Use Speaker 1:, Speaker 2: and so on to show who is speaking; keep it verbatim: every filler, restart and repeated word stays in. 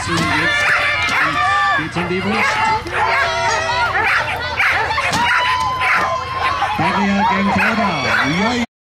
Speaker 1: Und jetzt geht's um die Brust. Barrier gegen Vorder.